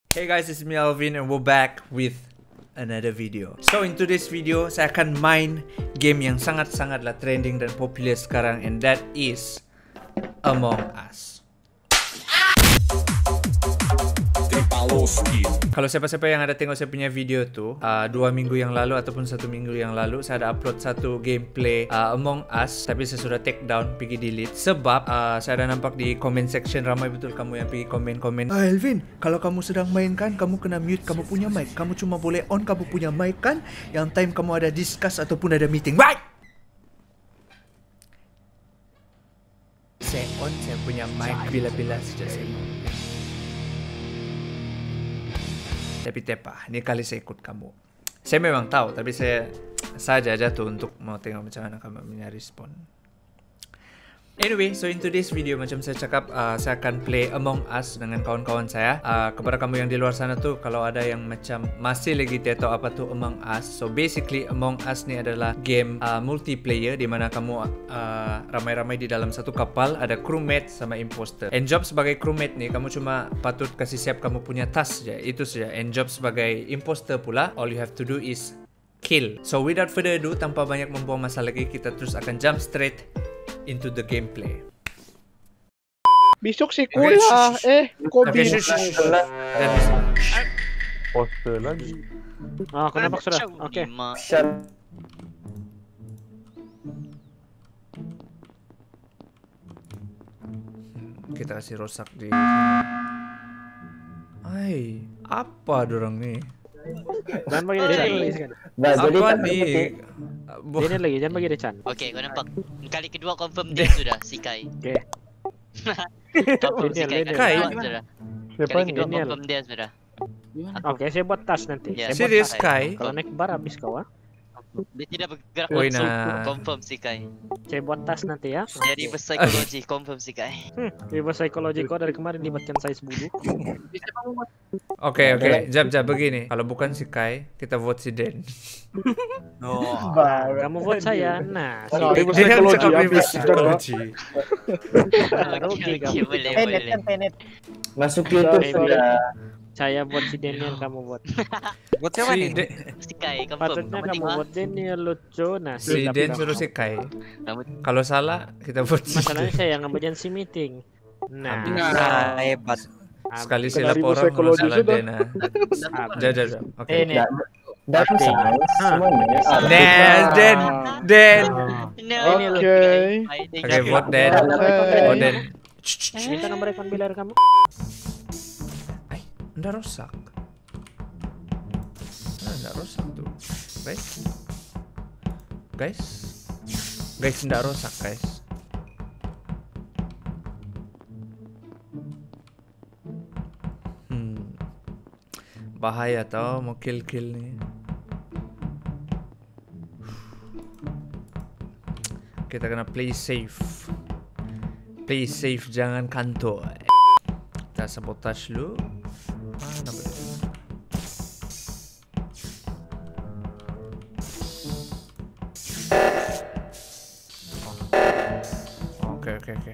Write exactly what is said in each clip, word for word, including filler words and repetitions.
Hey guys, it's me Alvin and we're back with another video. So in today's video, saya akan main game yang sangat-sangatlah trending dan popular sekarang, and that is Among Us. Kalau siapa-siapa yang ada tengok saya punya video tu uh, dua minggu yang lalu ataupun satu minggu yang lalu, saya ada upload satu gameplay uh, Among Us, tapi saya sudah take down, pergi delete sebab uh, saya ada nampak di comment section ramai betul kamu yang pergi komen-komen, ah, Alvin, kalau kamu sedang mainkan, kamu kena mute kamu punya mic, kamu cuma boleh on kamu punya mic kan yang time kamu ada discuss ataupun ada meeting, right? Saya on saya punya mic bila-bila saja saya mau. Tapi tepa, ni kali saya ikut kamu. Saya memang tahu, tapi saya saja jatuh untuk mau tengok macam mana kamu punya respon. Anyway, so in today's video, macam saya cakap, uh, saya akan play Among Us dengan kawan-kawan saya. Uh, kepada kamu yang di luar sana tu, kalau ada yang macam masih lagi tidak tahu apa tu Among Us, so basically Among Us ni adalah game uh, multiplayer di mana kamu uh, ramai-ramai di dalam satu kapal, ada crewmate sama imposter. And job sebagai crewmate ni, kamu cuma patut kasih siap kamu punya task saja, itu saja. And job sebagai imposter pula, all you have to do is kill. So without further ado, tanpa banyak membuang masa lagi, kita terus akan jump straight into the gameplay. Besok sekolah, eh, Okay, COVID. shush, shush, shush. Dan Poster lagi. Ah, kenapa sudah? Oke. kita kasih rosak di. Hai, apa dorang nih? Jangan bagi dia Chan lagi sekarang. Apa nih? Dia lagi, jangan bagi dia Chan. Okey, kau nampak. Kali kedua confirm dia sudah, si Kai. Oke. Confirm si Kai. Kai? Siapa Kali ni? kedua Daniel. confirm dia sudah. Oke, saya buat tas nanti. Ya. Saya buat Serius tas. Kai? Kalau naik bar habis kau, ah. Dia tidak bergerak Woi, langsung. nah. Confirm si Kai. Saya buat tas nanti ya. Dia reverse psychology, confirm si Kai. Hmm, reverse psychology kau dari kemarin libatkan saya sebulu. Oke, oke. Jap, jap begini. Kalau bukan si Kai, kita vote si Den. Oh. Kamu vote saya. Nah, Oh, si reverse Dia yang psychology, cakap habis. reverse psychology. Okey, okey, boleh, Penet boleh. kan penet. Masuk YouTube Eh, sudah. saya vote si Daniel, kamu vote. Buat Si, De Si Kai confirm. Patutnya Kamu kamu tengok. vote Daniel lucu. Nah, si silap Den kamu. suruh si Kai. Kamu Kalau salah, kita vote si Masalahnya Den. saya yang emergency meeting. Nah, Nah, hebat. Sekali habis. silap Kena orang, kalau psikologi salah sudah. Den. ah. Jap, jap, jap. Oke. Eh, nih. Dan Oke. sains semuanya. Den, Den, Den. No. Oke. Oke, vote Den. Vote Den. Minta nomor akun bilar kamu. Ay, nggak rusak. Nah, nggak rusak tuh, guys. Guys, guys nggak rusak, guys. Hmm, bahaya tau mau kill kill nih. Kita kena play safe. Play safe, jangan kantor. Kita sabotage dulu. Mana boleh? Oke, oke, oke.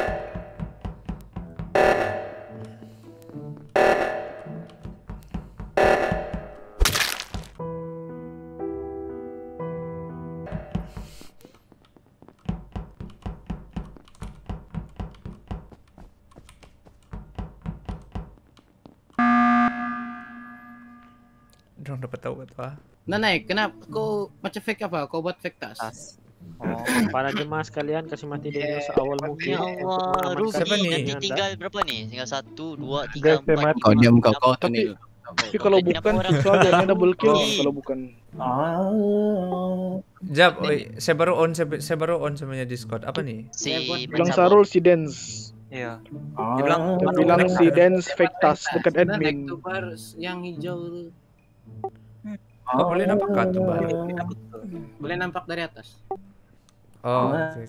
Dorang dapat tahu kata. Nah, naik. Kenapa kau macam fake apa? Kau buat fake tas? Oh, para jemaah sekalian kasih mati Daniel seawal mungkin. Ya untuk Allah, mengamankan Siapa Ruby nih? nanti Anda. tinggal berapa nih? Tinggal satu, dua, Guys, tiga, saya empat. mati. Kau diam kau kau Tapi, Tonil. tapi kalau bukan susah aja double kill kalau bukan. Ah. Jap, oi, saya baru on, saya, saya baru on semuanya Discord. Apa nih? Si Bilang Mansabo. Sarul si Dance. Iya. Ah. Dia bilang- Dia bilang si Dance fake tas dekat Nah, naik admin. tuh bar yang hijau tu. Oh, boleh nampak kan tuh, Bar? Boleh nampak dari atas. Oh, oke.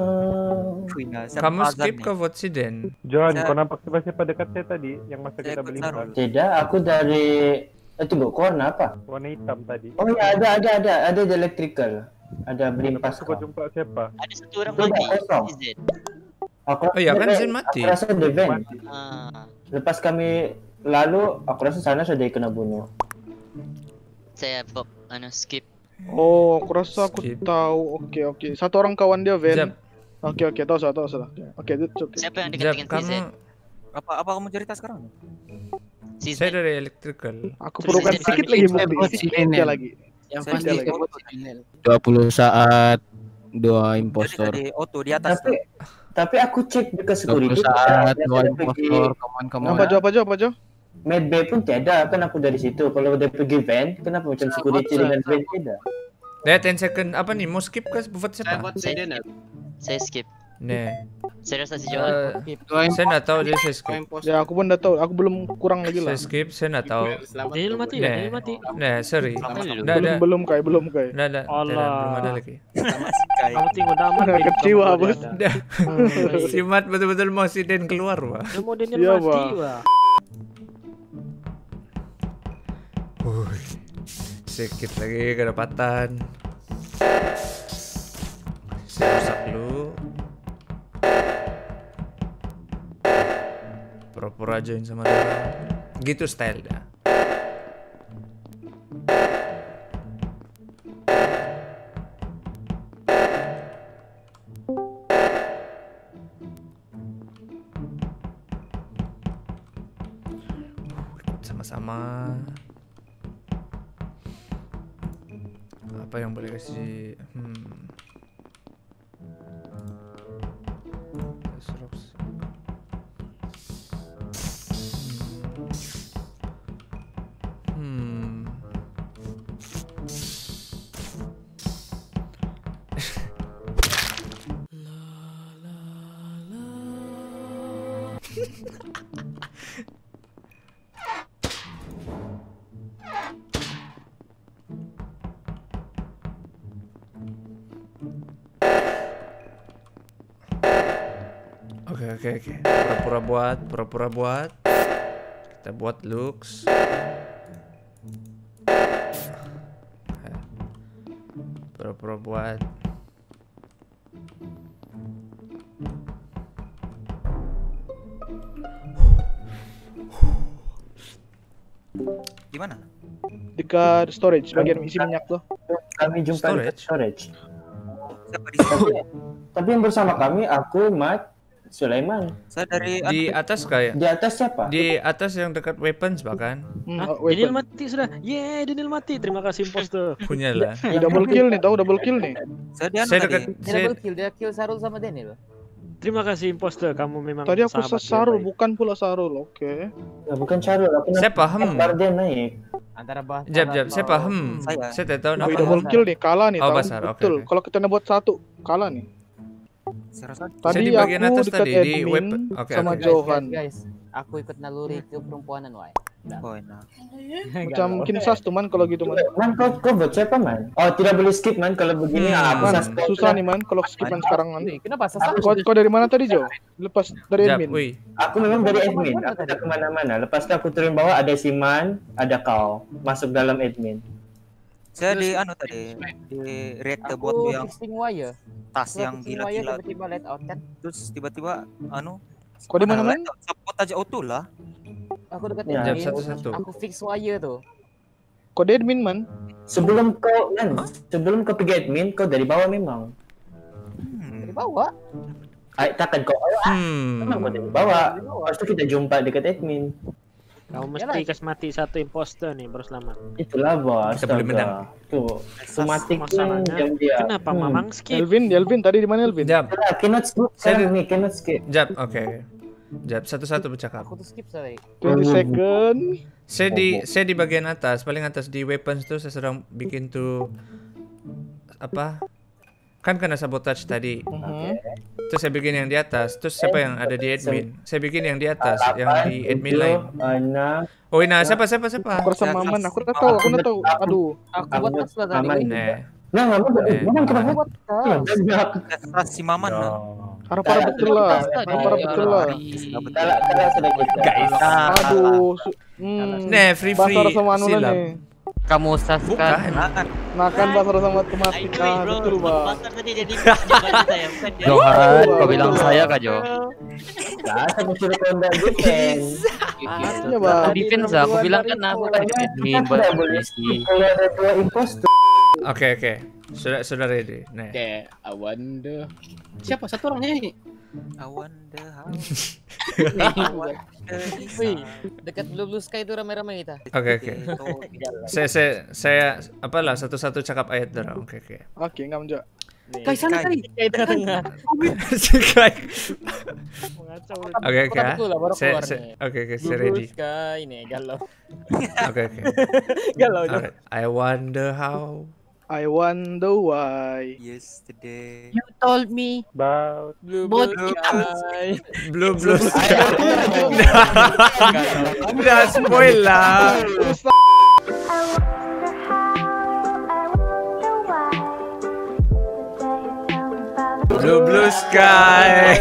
Kamu skip ke vote si Den? John, kau nampak siapa-siapa dekat saya tadi yang masa kita beli ban? Tidak, aku dari eh, tunggu, kau warna apa? Warna hitam tadi. Oh ya, ada ada ada ada di electrical. Ada Lepas berimpas tu kau kau. jumpa siapa? Ada satu orang Sudah mati. kosong. Si Z. Aku Oh iya kan Zen, Zen mati. Aku rasa di van. Ah. Lepas kami lalu aku rasa sana sudah kena bunuh. Saya Bob, anu skip. Oh, aku rasa aku Skip. tahu. Oke, oke. Satu orang kawan dia, Jap, Ven. Oke, oke. Tahu salah, tahu salah. Oke, itu oke. Siapa yang dekat Jap, dengan kamu T Z? Apa apa kamu cerita sekarang? Si saya Z. dari electrical. Aku Terus perlukan ini sedikit paling lagi saya bukti. buat si Sedikit Daniel. lagi. Yang Saya pasti di- saya buat Daniel. dua puluh saat dua impostor. Di auto di atas. Tapi tapi aku cek dekat dua puluh security. saat ternyata dua dia impostor. pergi Come on, come Apa on. Jo, apa Jo, apa Jo? med bay pun tiada kan aku dari situ. Kalau dia pergi van, kenapa macam security Saya dengan buat, van tiada? Lihat ten second apa nih? Mau skip ke buat Saya siapa? buat si Daniel. Saya skip. Nih. Saya rasa si Johan. Eh, Dua saya nggak tahu jadi saya Dua skip. imposter. Ya, aku pun udah tahu. Aku belum kurang lagi lah. Saya skip, saya nggak tahu. Selamat Daniel ya, mati Bu. ya, Nah. Daniel mati. Nah, sorry. Selamat dulu. Nggak ada. Belum, belum kai, belum kai. Nggak ada. Allah. Tidak, belum ada lagi. Sama si Kai. Kamu tinggal daman. Udah hidup kecewa, kamu bos. udah ada. Dah. Hmm, Si Mat betul-betul mau si Den keluar, Wah. Dia mau Daniel Iya, mati, Bang. wah. Wuih. Sedikit lagi kedapatan. Saya rusak dulu. Pura-pura join sama dia. Gitu style dah. Ikut sama-sama. Apa yang boleh kasih? Hmm. Disrupts. Hmm. Oke oke oke. Pura-pura buat, pura-pura buat. Kita buat looks. Pura-pura buat. Gimana? Dekat storage, bagian isi minyak tuh. Kami jumpa Storage? di storage. Siapa di Tapi, tapi yang bersama kami aku, Mat, Sulaiman. Saya dari Di atas kayak. Di atas siapa? Di atas yang dekat weapons bahkan. Hmm, Hah? oh, Daniel weapon. mati sudah. Yeay, Daniel mati. Terima kasih imposter. Punya lah. Double kill nih, tahu double kill nih. saya di anu Saya tadi. dekat. Dia Saya, double kill, dia kill Sarul sama Daniel. Terima kasih imposter. Kamu memang Tadi aku sahabat Sarul, terbaik. bukan pula Sarul. Oke. Ya, bukan Charul, aku saya paham. Barden naik. Antara bah. Jap jap. Saya paham. Saya. Saya tidak tahu Wih, nama. double kill nih, kalah nih, Oh, tahu. Basar, oke, Betul. oke. Kalau kita buat satu, kalah nih. Saya rasa Tadi Saya di bagian aku atas dekat tadi, di admin weapon. Oke, sama oke. Johan. Guys, guys, aku ikut naluri ke perempuanan, why? oh, enak. Macam kinsas tuh man kalau gitu man. Man, kau, kau buat siapa, Man? Oh, tidak boleh skip, Man. Kalau begini, Hmm. ah, aku Man, suspend. susah nih man kalau skip man sekarang man. Wih, kenapa sesat? Kau, kau dari mana tadi Jo? Lepas dari Jap, admin. wih. Aku memang dari admin. Aku tak kemana-mana. Lepas itu aku turun bawah, ada si Man, ada kau. Masuk dalam admin. Saya di anu tadi di react Aku buat yang fixing wire. tas Setelah yang fixing wire gila-gila tiba-tiba let out kan. terus tiba-tiba anu Kau di mana man? light out? Support aja auto lah. Aku dekat Ya, admin. jam satu-satu. Aku fix wire tuh. Kau di admin man? Sebelum kau, Man, sebelum kau pergi admin, kau dari bawah memang. Dari Hmm. bawah. Ay, takkan kau, Hmm. memang kau dari bawah. Lepas itu kita jumpa dekat admin. Kamu Yalah. mesti kasih mati satu imposter nih baru selamat. Itulah, bos. Kita boleh menang. Tuh, somatik pun Masalahnya, jam dia. Kenapa Hmm. Mamang skip? Elvin, Elvin tadi di mana Elvin? Jap, Itulah, cannot skip. Saya Sekarang nih, cannot skip. jap. Oke. Jap, satu-satu bercakap. Aku tuh skip sorry. twenty second. Saya di saya di bagian atas, paling atas di weapons tuh saya sedang bikin tuh apa? Kan kena sabotage tadi. Mhm. Terus saya bikin yang di atas. Terus siapa yang ada di admin? Saya bikin yang di atas, yang di admin tujuh, lain. enam. Oh, nah siapa siapa siapa? Aku rasa Maman, aku udah tahu, aku udah tahu. Aduh, Aku buat tas lah tadi. Aman. wih. Nah, Nah, nggak mau. Eh. Memang kenapa? Buat tas. Banyak. Tas si Maman nah. harap para betul lah, harap para betul lah. Salah, salah sudah kita. Guys. Aduh, su- hmm. nah free free Basar sama anu lah silap. nih. Kamu Saska. Bukan. Nah kan pasar sama otomatis. Nah, betul, Bang. Pasar tadi jadi jawaban saya, bukan dia. Johan, kau bilang saya kah Jo? Nah, sama suruh kondang defense. Iya, Bang. Defense aku bilang kan aku kan admin buat polisi. Kalau ada dua impostor. Oke oke. Sudah sudah ready. Nih. Oke, I wonder. Siapa satu orang nyanyi? I wonder how. Wih, dekat Blue Blue Sky itu ramai-ramai kita. Oke oke. Saya saya saya apalah satu-satu cakap ayat dorang. Oke oke. Oke, enggak menjawab. Kai sana Kai. Sky tengah-tengah. Si Kai. Mengacau. Oke oke. Aku lah baru Saya keluar saya nih. oke oke. Saya Blue ready. Blue Sky ini galau. Oke oke. Galau Jo. Alright. I wonder how. I wonder why. Yesterday. You told me About Blue Bot Blue Sky. Blue blue sky. Udah spoil lah. Blue blue sky.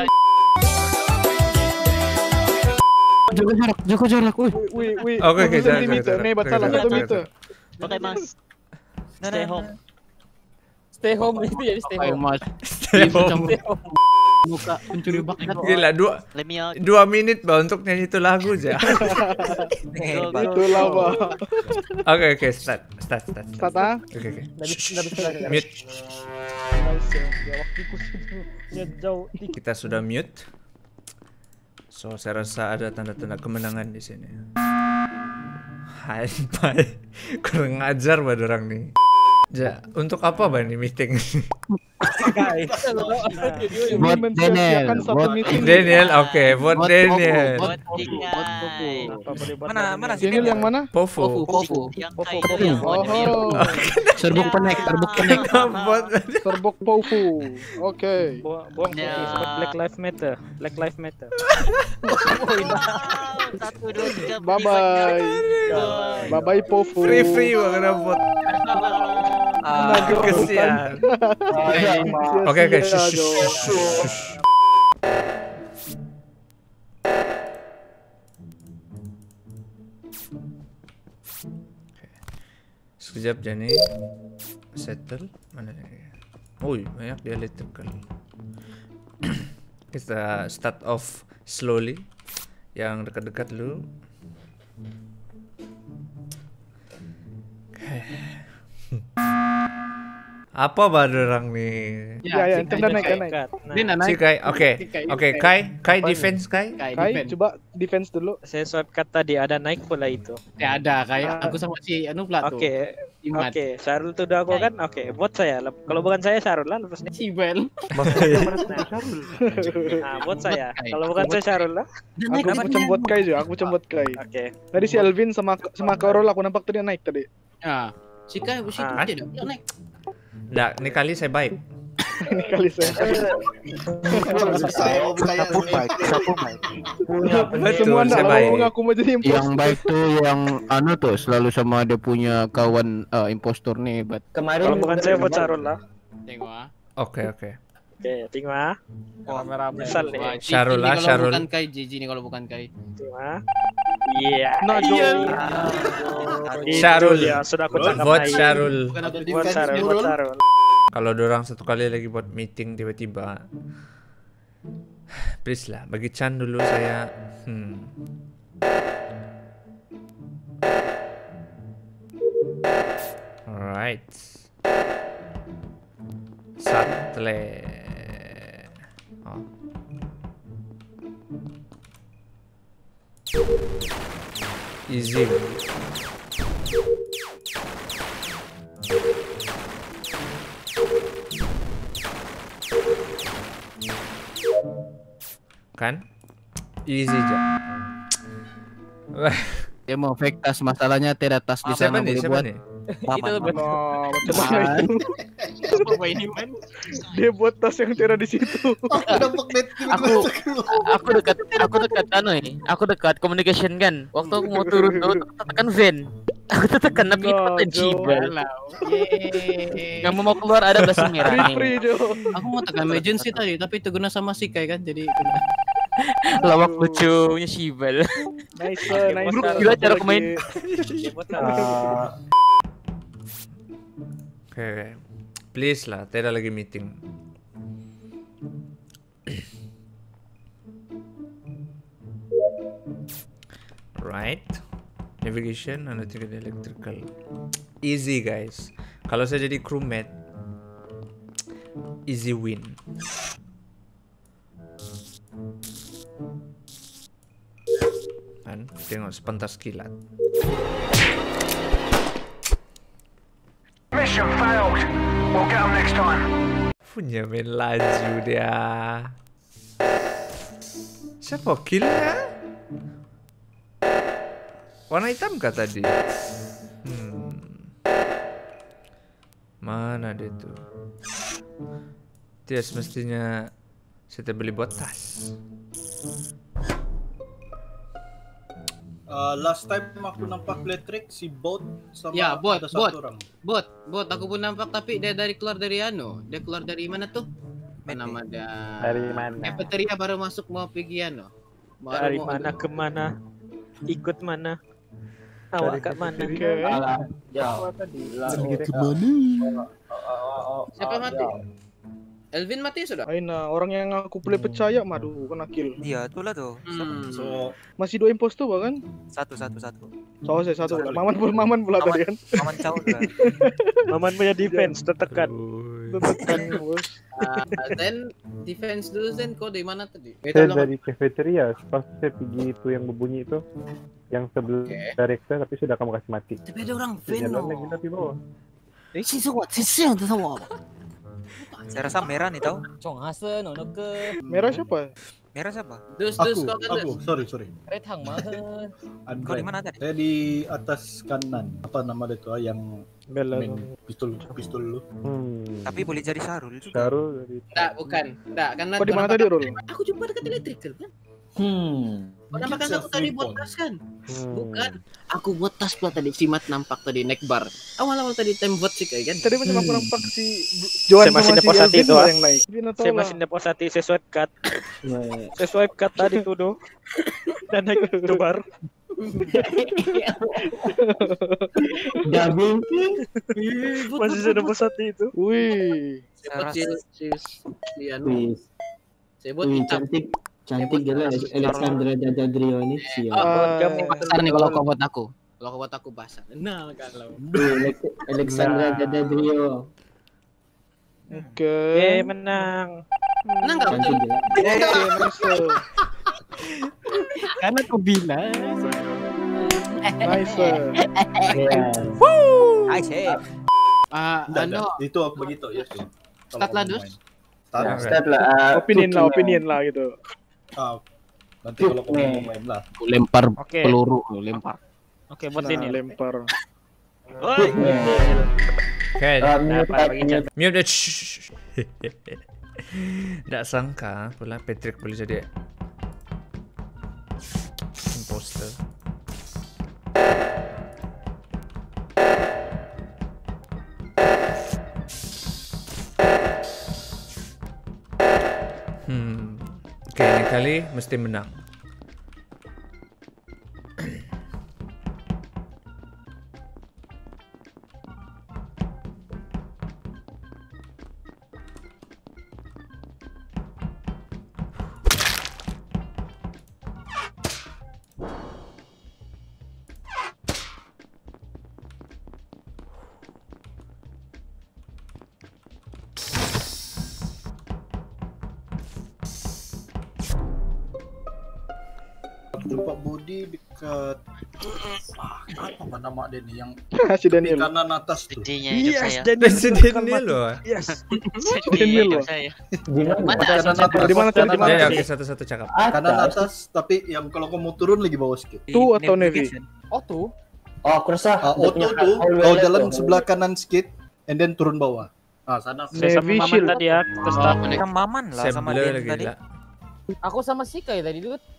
jaga jarak, jaga jarak. Wih, Wih, wih. Oke, oke, satu jangan, sentimeter. jangan, Nih, jangan, salah jangan, satu jangan, meter. Oke mas, stay home. Stay home itu jadi stay Ayo home. Mas. Stay home. Stay home. Muka pencuri bakat. Gila dua Let me out. dua menit bah untuk nyanyi itu lagu aja. Itulah, Bang. Oke oke start start start. Start, ah. Oke oke. Dari dari dari. Mute. Ya waktuku sudah jauh. Kita sudah mute. So saya rasa ada tanda-tanda kemenangan di sini. Hai bye. Kurang ajar buat orang nih. Ja, untuk apa bah ini meeting? Buat Daniel, buat Daniel, oke, buat Daniel. Bot Apa boleh buat Mana lagi? mana sih Daniel yang mana? Povo. Pofu. Yang Popo, kain popo. yang Oh, serbuk penek, serbuk penek. Buat serbuk Pofu. Oke. Buang buang Ya. putih sebab Black Lives Matter. Black Lives Matter. satu dua tiga. Bye bye. Bye bye Pofu. free free banget buat. Kesian. Oke oke. shush, shush, shush. Sekejap Jani. Settle mana nih? Wih banyak dia electrical. Kita start off slowly. Yang dekat-dekat dulu. Apa baru orang nih? Ya, ya, enten naik, enten naik. Dia nak Si naik. Kai, oke, Kai, oke Kai. Kai, Kai defense Kai. Kai, Kai, defend. coba defense dulu. Saya swipe kat tadi ada naik pula itu. Ya ada kayak aku sama si Anu pula tuh. Oke. Imat. Oke, Syarul tuduh aku kan? Oke, buat saya. Lep- Kalau bukan saya Syarul lah lepas ini. Si Bel. Nah, buat saya. Kalau bukan saya Syarul lah. Aku macam buat Kai juga, aku macam buat Kai. Oke. Tadi si Alvin sama sama Karol aku nampak tadi naik tadi. Ya. Si Kai si Ah. tidak dia naik. Nggak, ini kali saya baik. Ini kali saya. Betul, Semua saya ndak baik. mau ngaku mau jadi impostor. Yang baik tuh yang anu tuh selalu sama dia punya kawan uh, impostor nih, but Kemarin Kalau bukan saya buat Syarul lah. Tengok ah. Oke oke. Oke, tengok ah. Kamera besar nih. Wah, Syarul Gigi lah, nih kalau Syarul. bukan Kai, Gigi nih kalau bukan Kai. Tengok ah. Iya. Nah, Jo. Itu Syarul. dia, sudah aku cakap Vote tadi. Syarul. Bukan aku Buat Syarul, buat Syarul. Kalau dorang satu kali lagi buat meeting tiba-tiba, please lah, bagi Chan dulu saya. Hmm. Alright. Satle. Oh. Easy. Kan? Easy aja. Wah, dia mau fake tas, masalahnya tidak tas di siapa sana nih? boleh Siapa buat. nih? Itu lebih Nah, macam mana itu? Apa ini man? Dia buat tas yang tidak di situ. aku aku dekat aku dekat anu ini aku dekat communication kan waktu aku mau turun tuh tekan van aku tuh tekan tapi itu Nah, kan Jo. jibal Yeay. kamu mau keluar ada belas merah Free nih free Jo. Aku mau tekan emergency tadi tapi itu guna sama si Kai kan jadi kena. Lawak lucunya Shibal. Nice, nice. Buruk gila cara main. Ah, Oke, oke. Please lah, tidak lagi meeting. Right. Navigation, analytical, electrical. Easy guys. Kalau saya jadi crewmate, easy win. Kan, tengok sepentas kilat. Mission failed. We'll get 'em next time. Punya main laju dia. Siapa killnya? Warna hitam kah tadi? Hmm. Mana dia tuh? Dia semestinya saya beli buat tas. Uh, last time aku nampak Playtrick si Bot sama Ya, Bot, ada Bot. satu orang. Bot, Bot, aku pun nampak tapi dia dari keluar dari anu. Dia keluar dari mana tuh? Apa nama dia? Dari mana? Cafeteria baru masuk mau pergi anu. Baru Dari mau- mana ke mana? Ikut mana? Awak ke mana? alah, ya. Siapa mati? Elvin mati sudah? Aina, orang yang aku play percaya madu kena kill. Iya, itulah tuh. Hmm. So, Masih dua impostor bahkan. Satu satu satu. So saya satu. Maman pula Maman pula tadi kan. Maman caw juga. Maman punya defense tertekan. Tekan bos. Ah, Zen, defense dulu Zen, kau dari mana tadi? Saya dari cafeteria, pas saya pergi itu yang berbunyi itu, yang sebelah Oke. director tapi sudah kamu kasih mati. Tapi ada orang Jalan Venom. lagi tapi bawah. Si Suat, si Siang tu sama. Saya rasa merah nih tau. Chong Hasen, ono ke Merah siapa? Merah siapa? Dus, aku, dus, kau kan aku, dus. sorry, sorry. Red Hang Mahen. Kau di mana tadi? Saya di atas kanan. Apa nama dia tuh? Yang Bella. main pistol, pistol lu. Hmm. Tapi boleh jadi Sarul juga. Syarul dari Tak, bukan. Tak, karena Kau di mana tadi, Rul? Aku jumpa dekat electrical kan. Hmm. Kau nampak kan aku tadi buat tas kan? Hmm. Bukan. Aku buat tas pula tadi. Si Mat nampak tadi naik bar. Awal-awal tadi time vote sih kayak kan. Tadi macam aku nampak si Johan Saya masih sama si deposit Elvin itu, lah ah. yang naik. Dia nak tahu Saya lah. masih deposati saya swipe cut. Nah, Saya swipe cut tadi tuh do. Dan naik ke bar. Dabing. Masih saya deposati itu. Wih. Saya buat si si si anu. Wih, Saya buat wih, hitam. cantik. Cantik gila Alexandra Jajadrio ini siap. Ah, kamu Basar nih kalau kau buat aku. Kalau kau buat aku basar. Nah kalau. Wih, Alex- Alexandra Jajadrio. Oke. Eh menang. Menang nggak betul? Cantik gila. Oke, nice. Karena aku bilang. Nice. Yes. Hai, Chef. Ah, Enggak, anu. enggak. Itu aku begitu ya. Kalau Start lah, kamu Dus. main. Start. Ya, Start lah. ah, Opinion lah, cooking opinion lah gitu. Ah, nanti kalau kamu Nih. mau main lah. Aku lempar Oke. peluru, lempar. Oke, buat Nah, ini. lempar. Woi. Nih. Oke, Ah, mute Apa tag, lagi, mute. mute deh. Tidak sangka pula Patrick boleh jadi imposter. Hmm. Oke, ini kali mesti menang. Aku jumpa Budi dekat ah, apa nama dia nih yang Si di Daniel. kanan atas tuh. Sedihnya hidup Yes, saya. Daniel. Presiden Kan ini mati. loh. Yes. Sedihnya Daniel hidup loh. saya. Di mana? Kanan atas. Di mana tadi? Di mana Ya, tadi? oke, satu-satu cakap. Kanan Atas. atas, tapi yang kalau kamu turun lagi bawah sedikit. Tuh atau Navy? Oh tuh. Oh, aku rasa Ah, dia Auto punya tuh, hallway kau lah jalan tuh. sebelah kanan sedikit, and then turun bawah. Ah, sana. Saya sama Navy Maman Shield. tadi ya, ke start. Sama Maman lah, Saya sama blur dia lagi tadi. gila. Aku sama si Kai tadi dulu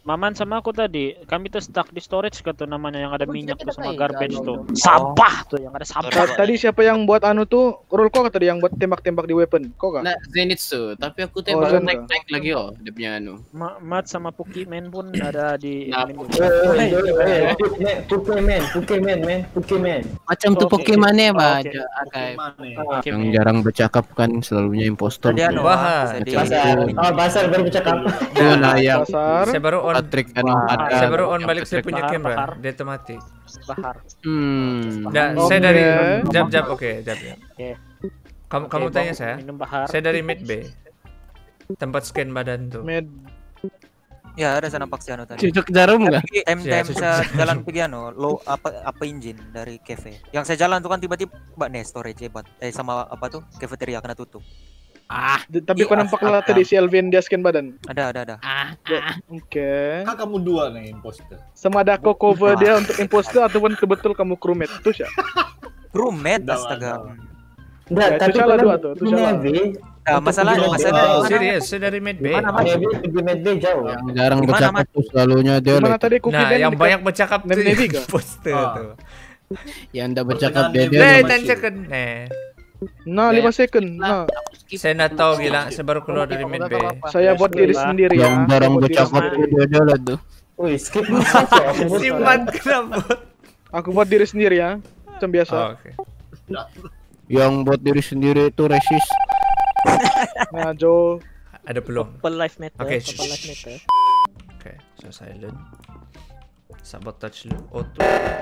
Maman sama aku tadi, kami tuh stuck di storage kan tuh namanya yang ada minyak tuh sama garbage tuh. Sampah tuh yang ada sampah. Tadi siapa yang buat anu tuh? Rul kok tadi yang buat tembak-tembak di weapon? Kok kan? Nah, Zenitsu, tapi aku Oh, tembak Zenitsu. naik naik lagi oh, dia punya anu. Ma Mat sama Puki Men pun ada di Nah, admin. Pokemon, Pokemon, man, Pokemon. Macam tuh Oke. Pokemon ya, Pak. Oke. Oke. Yang jarang bercakap kan selalunya impostor. Tadi anu Bahas. bisa di Basar. Oh, basar baru bercakap. Itu nah yang Pasar. Saya baru on. Patrick anu Wah. ada. Saya baru on yang balik saya Patrick. punya Bahar, kamera. bahar. Dia otomatis. Bahar. Hmm. Nah, Oke. saya dari jap jap oke, jap jap. Oke. Kamu kamu Oke, tanya Bang, saya. minum bahar. Saya dari mid B. Tempat scan badan tuh. Med. Ya ada sana nampak si anu tadi. Cucuk jarum enggak? Tapi time Ya, time cucuk saya jarum. jalan pergi anu, low apa apa engine dari cafe. Yang saya jalan tuh kan tiba-tiba nih storage hebat. Eh sama apa tuh? Cafeteria kena tutup. Ah, tapi kau Iya, nampak lah ada. tadi si Elvin dia scan badan. Ada ada ada. Oke. Kan kamu dua nih imposter. Sama ada kau cover dia untuk imposter ataupun betul kamu crewmate tuh ya. Roommate Dah, astaga. Enggak, Ya, itu tapi salah kalau dua tuh, itu salah. Navy, Nah, masalah Untuk masalah Oh, Serius, saya dari mid B. Gimana, Mas? Navy pergi med B jauh. Yang jarang Gimana, bercakap tuh selalunya dia. Gimana like. tadi cookie Nah, Dan yang dekat- banyak bercakap tuh Navy Navy kah? poster Ah. tuh. Yang enggak bercakap dia Pertanyaan dia. Nah, Navy. ten second. Nah, Nah, lima second. Nah, saya nggak tahu gila, saya baru keluar dari mid B. saya buat diri Lah. sendiri Yang ya. jarang Saya buat diri bercakap sendiri. tuh dia dia lah tuh. Wih, skip saja. Aku bosan. Simpan kenapa? Aku buat diri sendiri ya. Macam biasa. Oh, oke. Yang buat diri sendiri itu resist. Nah, Joe. Ada peluang. Couple life meter. Oke, couple shh, life shh, meter. Oke, so silent. Sabotage lu. Auto.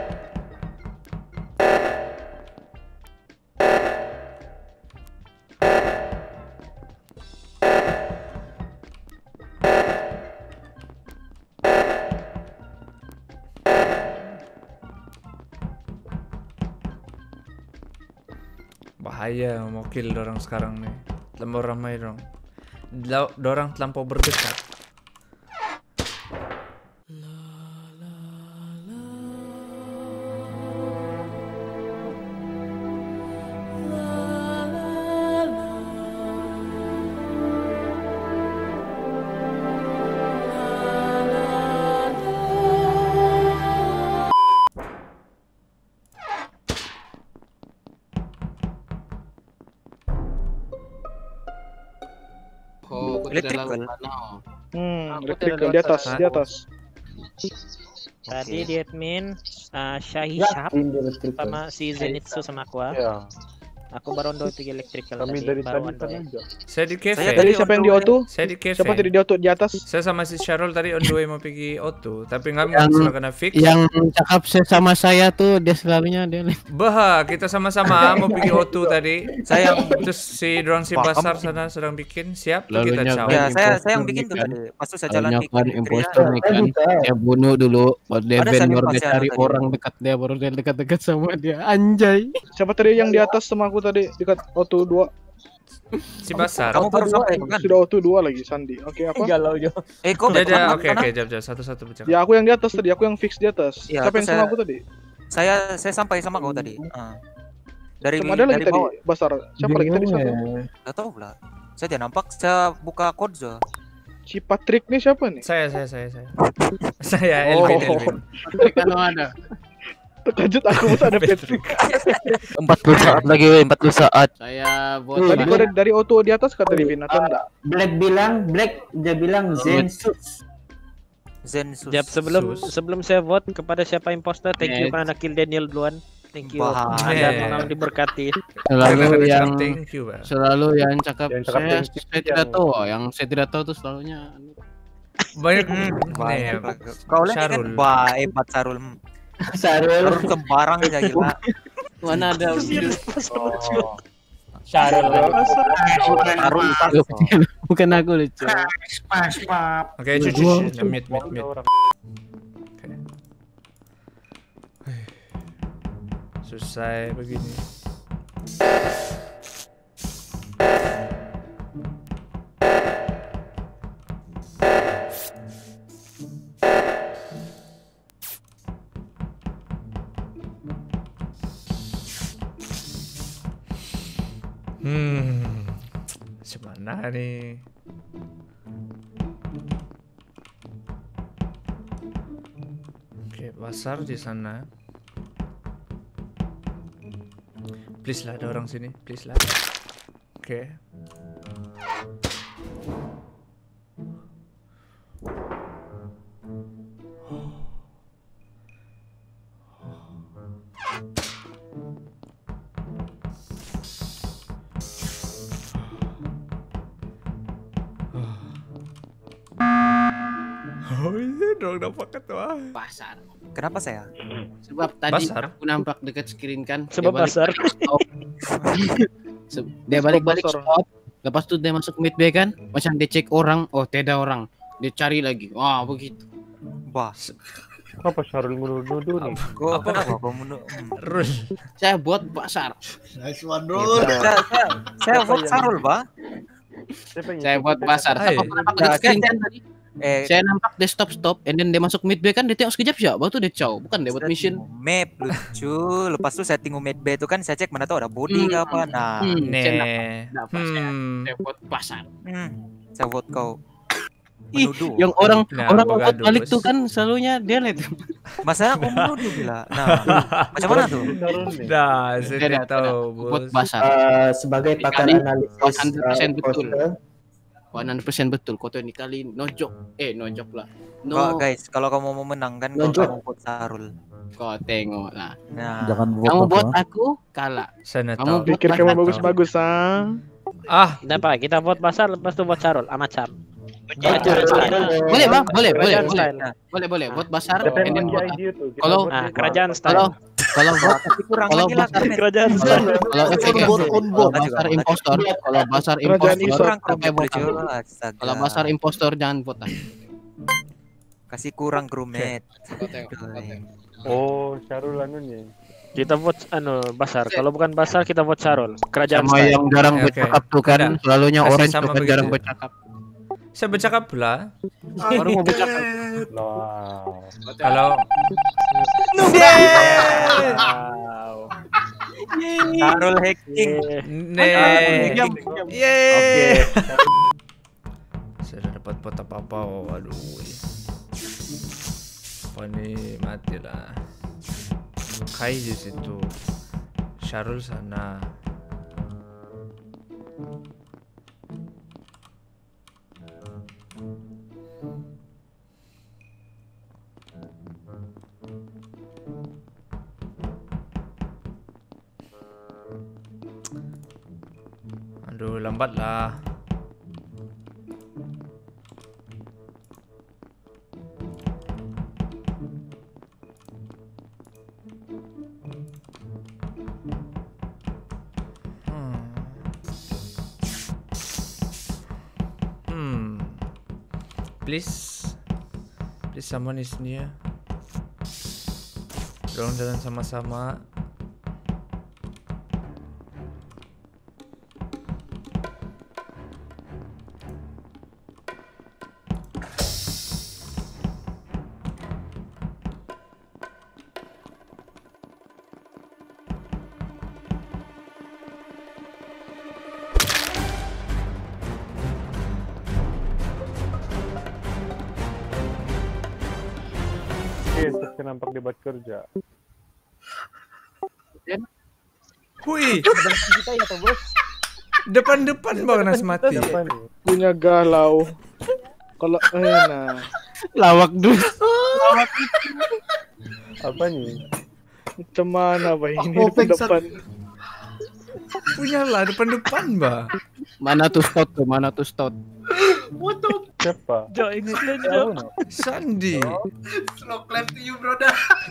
Bahaya mau kill dorang sekarang nih. Terlalu ramai dong. Lau- Dorang terlampau berdekat. Oh, aku tidak Electrical. lalu mana. oh. Hmm, Aku electrical tidak di atas, Hah? di atas. Tadi di admin uh, Shahi Ya, Shop tim electrical. sama si Zenitsu sama aku. ah. Ya, Aku baru on pergi electrical kami tadi, dari baru tadi on sana ya. aja. Saya di cafe. Saya Tadi siapa yang di auto? Saya di cafe. Siapa tadi di auto di atas? Saya sama si Syarul tadi on the way mau pergi auto, tapi nggak mau Yang- sudah kena fix. Yang cakap saya sama saya tuh dia selalunya dia. Bah, kita sama-sama mau pergi auto tadi. Saya Terus si drone si Paham. pasar sana sedang bikin, siap tuh kita Lalunya caw. kan ya saya impostor saya yang bikin tuh kan. tadi. Pas tuh saya jalan Lalunya di kan Cafeteria. impostor nih kan. Tadi, Kak. Dia bunuh dulu. Baru dia Ada ban saling baru dia pacaran cari tadi. orang dekat dia baru dia dekat-dekat sama dia. Anjay. Siapa tadi yang di atas sama aku tadi dekat auto dua? Si pasar. Kamu baru sampai kan? Sudah auto dua lagi Sandi. Oke, apa? Galau jo. Eh kok Udah, betul udah, kan? oke, oke, jap, jap, satu-satu bercakap. Ya aku yang di atas tadi, aku yang fix di atas. Iya, Siapa yang terus sama saya- aku tadi? Saya saya sampai sama kau tadi. Ah. Dari Sama ada lagi dari tadi, bawah. Basar. Siapa lagi tadi satu? Gak tahu lah. Saya tidak nampak. Saya buka Kodzo. Si Patrick nih siapa nih? Saya, saya, saya, saya. Saya Oh. Elvin, Elvin. Kalau ada. Terkejut aku masa ada Patrick. empat puluh saat lagi, weh, empat puluh saat. Saya buat Tadi kau dari, dari auto di atas kata Divin atau enggak? Black bilang, Black dia bilang Zensus. Zen sus. Jap, sebelum Sus. sebelum saya vote kepada siapa imposter, thank you Yes. karena kill Daniel duluan. Thank you. Bahaya. Anda memang diberkati. selalu yang Thank you, Pak. selalu yang cakap Yang cakap saya, thank you saya yang- tidak tahu. Yang saya tidak tahu tuh selalunya Banyak Hmm, nih, banyak. Kau lihat kan, Syarul. wah hebat Sarul. Sarul. Sarul sembarang aja gila. mana ada Oh. Sarul. Sarul pas. bukan aku lucu. Oke, cuci, cuci, mute, mute, mute. Oke. Selesai begini. Hmm, semana nih? Basar di sana. Please lah, ada orang sini. Please lah. Oke. Okay. Oh iya dong, dapat ketua. Pasar. Kenapa saya? Sebab tadi Basar. aku nampak dekat screen kan. Sebab dia balik basar. stop. Se- dia balik-balik stop. Lepas tu dia masuk mid bay kan. Macam dia cek orang, oh tiada orang. Dia cari lagi. Wah, begitu. Wah, Apa Syarul menuduh nih? kok kenapa kau menurut? Rul. Saya buat pasar. Nice one, bro. Saya saya saya vote Sarul, Pak. Saya buat pasar. Hai. Aku nampak dekat screen kan tadi. Eh, Saya nampak dia stop stop, and then dia masuk mid bay kan. Dia tengok sekejap siapa? Baru tu dia caw. Bukan dia buat saya mission. tengok map lucu. Lepas tu saya tengok map B tu kan saya cek mana tahu ada body ke apa. Nah, Hmm, saya nampak. Nih. Dapat saya. Hmm. Saya buat pasar. hmm, saya vote kau. Ih, Menuduh. yang orang Nah, orang gua vote gaduh, balik bos. tuh kan selalunya dia lihat. Masa aku menuduh bila. Nah, macam mana tuh? Dah, saya Tidak, tidak tahu, Buat bos. pasar. Uh, sebagai pakar Dikali analisis seratus persen uh, betul. poster, seratus persen betul. Kau tuh ini kali nojok. Eh, nojok lah. Kok, No, guys, kalau kamu mau menang kan kau Lanjut. kamu vote Sarul. kau tengok lah. Nah, Jangan Kamu buat aku kalah. Saya tidak Kamu tahu. Pikir kamu Basar. bagus-bagus, ah. Ah, Kenapa? Kita vote basar, lepas itu vote Sarul, amacam. Boleh bang, boleh, boleh, Kerajaan boleh, style. boleh, boleh. Buat basar, Depend and then on buat. the idea tuh. Kita Kalau- buat Ah, di kerajaan mana. style. Kalau kalau buat tapi kurang kalau lagi lah basar- Carmen. Kerajaan kalau style. kalau On efek board, on board. kalau basar impostor, kalau basar Kerajaan impostor, Islam. Kurang pakai kru vote aku. Astaga. Kalau basar impostor jangan vote aku. Kasih kurang crewmate. Kau tengok, kau tengok. Oh, Syarul anu nih. Kita vote anu basar. Kalau bukan basar kita vote Sarul. Kerajaan Sama style. yang jarang Oke, oke. bercakap tuh kan, Ada. selalunya Kasih orange sama tuh kan begitu jarang ya? bercakap. saya bercakap pula. Baru mau bercakap. Wow. Kalau Sarul hacking. nih, Diam, yeay. Saya dah dapat pot apa-apa. Waduh. Apa nih, matilah. Kai di situ. Syarul sana. Aduh, lambat lah. Hmm. Hmm. Please. Please someone is near. Dorong jalan sama-sama. Oke, terus saya nampak dia buat kerja. Hui. Depan-depan bang Nas mati. Apa nih? Punya galau. Kalau eh nah. Lawak dulu. Apa nih? Macam mana bah ini Oh, depan pengsan. depan. Punya lah depan-depan bah. Mana tuh stot tuh? Mana tuh stot? What the Siapa? Jo, explain Tahu Jo. no? Sandi. slow clap to you, brother.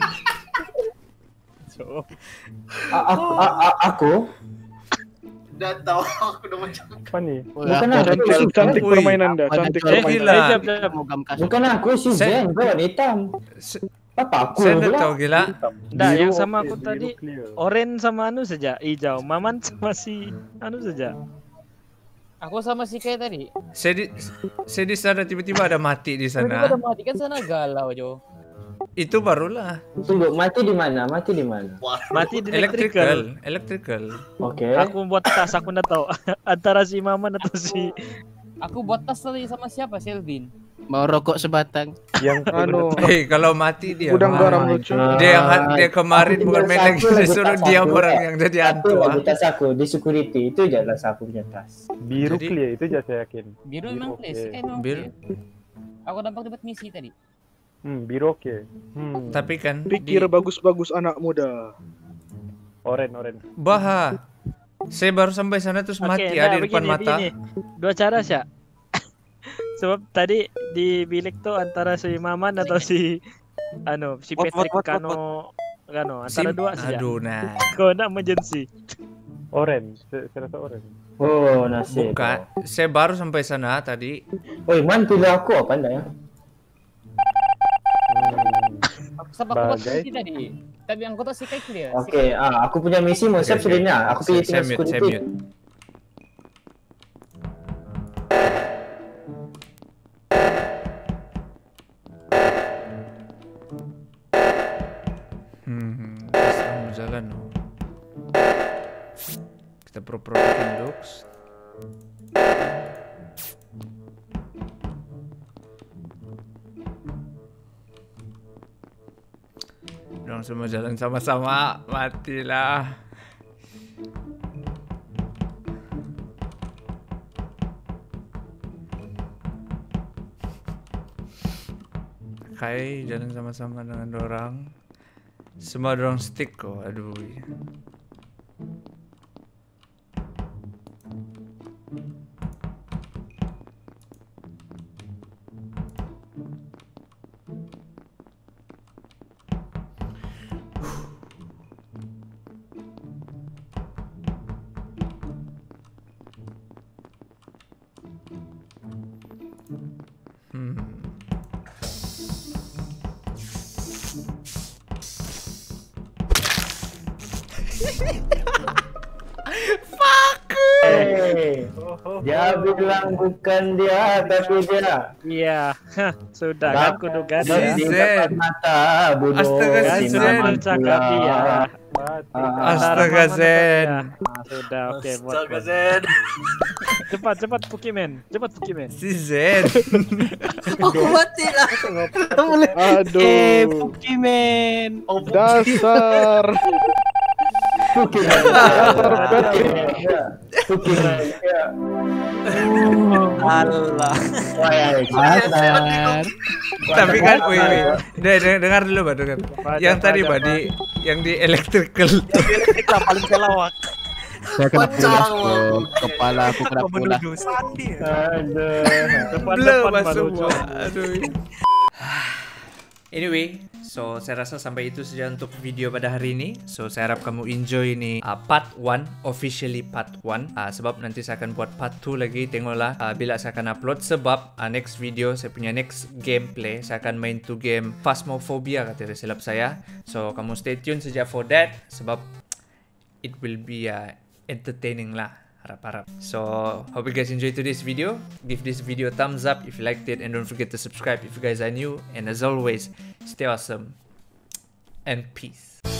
A- aku, a- a- aku Udah tahu aku udah macam. Apa nih? bukan Cantik, aku, cantik Wih. permainan dah, cantik Eh, permainan. gila. Eh, jap, jap. bukan aku si Saya- Zen, bro, hitam. Se- Apa aku Saya yang tidak bilang? tahu gila. Dah, Biru yang sama oke, aku biru tadi clear. orange sama anu saja, hijau. Maman sama si anu saja. Aku sama si Kai tadi. Saya di saya di sana tiba-tiba ada mati di Tiba-tiba sana. udah mati kan sana galau Jo. Itu barulah. Tunggu, mati di mana? Mati di mana? Mati di electrical. Electrical. Electrical. Oke. Aku buat tas, aku nggak tahu antara si Maman atau si Aku buat tas tadi sama siapa? Selvin. Mau rokok sebatang. Yang Anu, Hei, kalau mati dia. udang Wah. garam lucu. Dia yang dia kemarin bukan main lagi disuruh dia orang yang jadi hantu. Itu ah. lagi tas aku di security itu aja lah aku punya tas. biru Jadi- clear itu aja saya yakin. Biru memang oke. clear, si Kai memang Biru. clear. Aku dapat dapat misi tadi. Hmm, biru oke. Hmm. Tapi kan Pikir di bagus-bagus anak muda. Oren, oren. Baha. Saya baru sampai sana terus Oke, mati nah, ada di depan begini, mata. begini. Dua cara sih. Sebab tadi di bilik tuh antara si Maman atau si anu si What, what, Patrick what, what, Kano Kano antara Sim- dua sih. Aduh, nah. Kau nak emergency. Oren, saya saya rasa oren. Oh, nasib. Bukan. Saya baru sampai sana tadi. Oi, man pilih aku apa anda ya? Sebab aku buat Bagai. misi tadi. Tapi yang kota si Kai clear. Si Oke, ah, aku punya misi mau Oke, siap oke. sudahnya. Aku pilih Saya tinggal mute, saya security. mute. Hmm, terus mau jalan loh. Kita pro-pro bikin docs. Dong semua jalan sama-sama, matilah. Kai jalan sama-sama dengan dorang. Semua dorang stick kok, aduh. Hmm. Fuck. Hey, dia bilang bukan dia, tapi dia. Iya, hah, sudah kan aku duga Si dia. Di Zen. depan mata bodoh. Astaga, Kan si si Zen. sudah Maman bercakap pula. dia. Ah, Astaga, Zen. Ah, sudah oke buat. Astaga, buat. Zen. Cepat cepat Pokemon, cepat Pokemon. Si Zen. Aku mati lah. Aduh. Eh, Pokemon. Dasar. Pokemon. Dasar Patrick. Pokemon. Ya. Allah. Wah, ya, Dasar. Tapi kan, wih, wih. De- de- dengar dulu, Pak, dengar. Yang tadi, Pak, di yang di electrical tuh. Kita paling pelawak. Saya kena pulas bro. Kepala aku kena pulas. Menuduh Sandi. Aduh. Depan Blur depan Pak, baru semua. Aduh. Anyway, so saya rasa sampai itu saja untuk video pada hari ini. So saya harap kamu enjoy ini uh, part one, officially part one. Uh, sebab nanti saya akan buat part two lagi. Tengoklah uh, bila saya akan upload. Sebab uh, next video, saya punya next gameplay, saya akan main to game Phasmophobia kata silap saya. So kamu stay tune saja for that. Sebab it will be uh, entertaining lah. Harap-harap. So, hope you guys enjoyed today's video. Give this video a thumbs up if you liked it. And don't forget to subscribe if you guys are new. And as always, stay awesome. And peace.